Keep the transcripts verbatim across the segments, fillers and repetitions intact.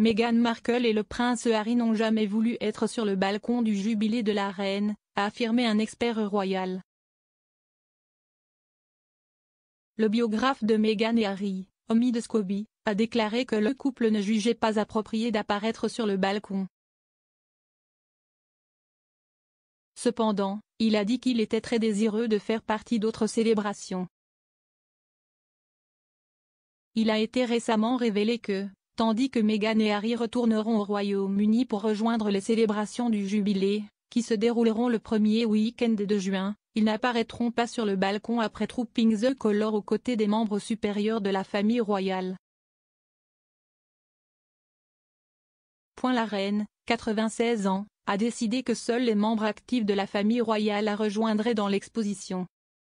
Meghan Markle et le prince Harry n'ont jamais voulu être sur le balcon du jubilé de la reine, a affirmé un expert royal. Le biographe de Meghan et Harry, Omid Scobie, a déclaré que le couple ne jugeait pas approprié d'apparaître sur le balcon. Cependant, il a dit qu'il était très désireux de faire partie d'autres célébrations. Il a été récemment révélé que, tandis que Meghan et Harry retourneront au Royaume-Uni pour rejoindre les célébrations du jubilé, qui se dérouleront le premier week-end de juin, ils n'apparaîtront pas sur le balcon après Trooping the Colour aux côtés des membres supérieurs de la famille royale. La reine, quatre-vingt-seize ans, a décidé que seuls les membres actifs de la famille royale la rejoindraient dans l'exposition.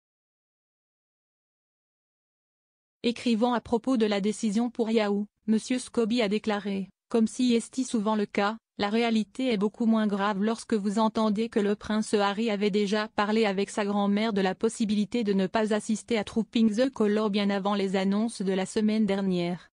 Écrivant à propos de la décision pour Yahoo, M. Scobie a déclaré, comme si était souvent le cas, la réalité est beaucoup moins grave lorsque vous entendez que le prince Harry avait déjà parlé avec sa grand-mère de la possibilité de ne pas assister à Trooping the Colour bien avant les annonces de la semaine dernière.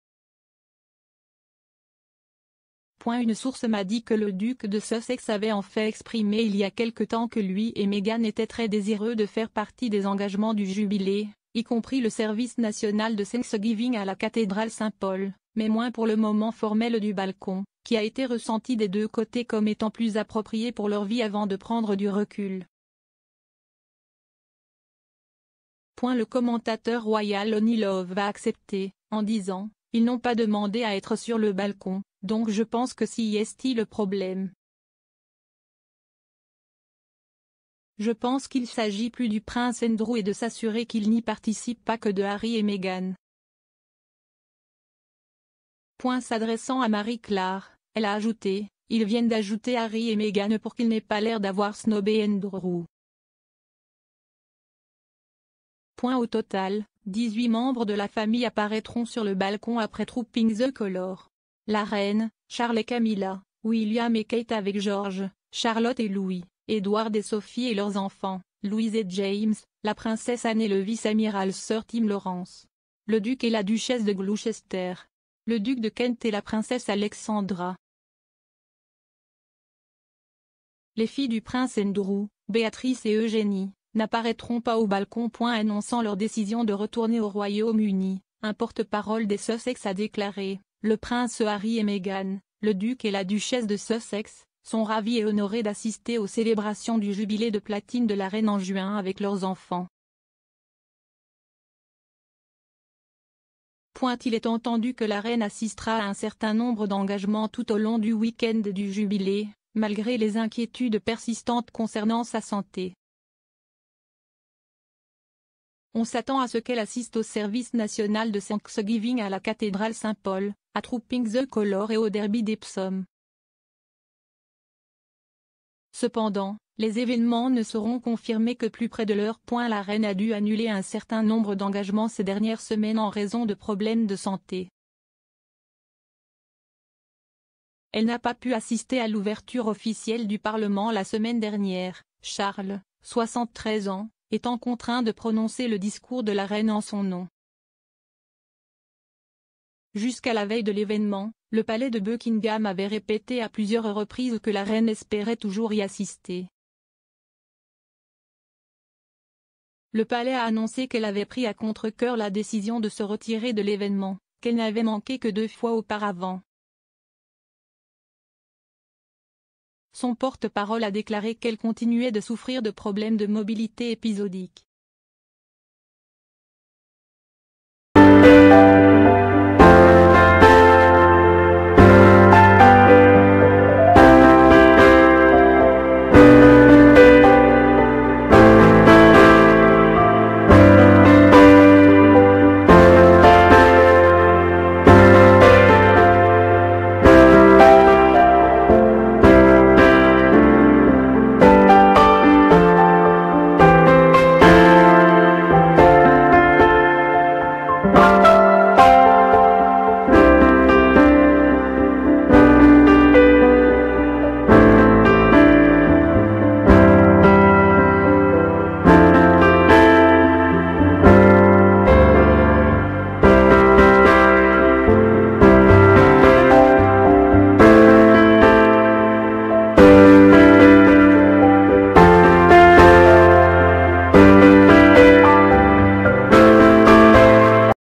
Une source m'a dit que le duc de Sussex avait en fait exprimé il y a quelque temps que lui et Meghan étaient très désireux de faire partie des engagements du jubilé, y compris le service national de Thanksgiving à la cathédrale Saint-Paul, mais moins pour le moment formel du balcon, qui a été ressenti des deux côtés comme étant plus approprié pour leur vie avant de prendre du recul. Le commentateur royal Oni Love va accepter, en disant, ils n'ont pas demandé à être sur le balcon. Donc je pense que si est le problème. Je pense qu'il s'agit plus du prince Andrew et de s'assurer qu'il n'y participe pas que de Harry et Meghan. S'adressant à Marie-Claire, elle a ajouté, ils viennent d'ajouter Harry et Meghan pour qu'il n'ait pas l'air d'avoir snobé Andrew. Au total, dix-huit membres de la famille apparaîtront sur le balcon après Trooping the Colour. La reine, Charles et Camilla, William et Kate avec George, Charlotte et Louis, Edward et Sophie et leurs enfants, Louise et James, la princesse Anne et le vice-amiral Sir Tim Lawrence, le duc et la duchesse de Gloucester, le duc de Kent et la princesse Alexandra. Les filles du prince Andrew, Béatrice et Eugénie, n'apparaîtront pas au balcon. Annonçant leur décision de retourner au Royaume-Uni, un porte-parole des Sussex a déclaré. Le prince Harry et Meghan, le duc et la duchesse de Sussex, sont ravis et honorés d'assister aux célébrations du jubilé de platine de la reine en juin avec leurs enfants. Il est entendu que la reine assistera à un certain nombre d'engagements tout au long du week-end du jubilé, malgré les inquiétudes persistantes concernant sa santé. On s'attend à ce qu'elle assiste au service national de Thanksgiving à la cathédrale Saint-Paul, à Trooping the Colour et au derby d'Epsom. Cependant, les événements ne seront confirmés que plus près de l'heure. La reine a dû annuler un certain nombre d'engagements ces dernières semaines en raison de problèmes de santé. Elle n'a pas pu assister à l'ouverture officielle du Parlement la semaine dernière, Charles, soixante-treize ans, étant contraint de prononcer le discours de la reine en son nom. Jusqu'à la veille de l'événement, le palais de Buckingham avait répété à plusieurs reprises que la reine espérait toujours y assister. Le palais a annoncé qu'elle avait pris à contre-cœur la décision de se retirer de l'événement, qu'elle n'avait manqué que deux fois auparavant. Son porte-parole a déclaré qu'elle continuait de souffrir de problèmes de mobilité épisodiques.